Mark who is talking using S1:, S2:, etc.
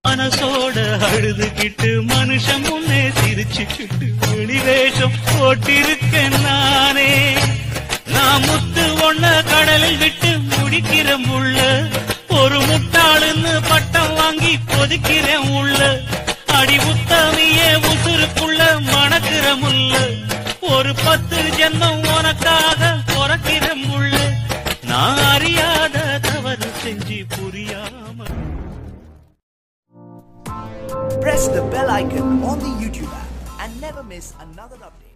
S1: மனசோட அழுதுகிட்டு மனுஷன் முன்னே சிரிச்சுக்கிட்டு வெளிவேஷம் போட்டிருக்கேன் நானே. நான் முத்து ஒண்ண கடலில் விட்டு முடிக்கிறேன் உள்ள, ஒரு முட்டாளுன்னு பட்டம் வாங்கி கொதிக்கிறேன் உள்ள. அடி உத்தமியே உசுருக்குள்ள மணக்கிற முள்ள, ஒரு 10 ஜென்மம் உனக்காக பொறக்கிறேன் உள்ள. நான் அறியாத தவறு செஞ்சு புரியாம.
S2: Press the bell icon on the YouTube app and never miss another update.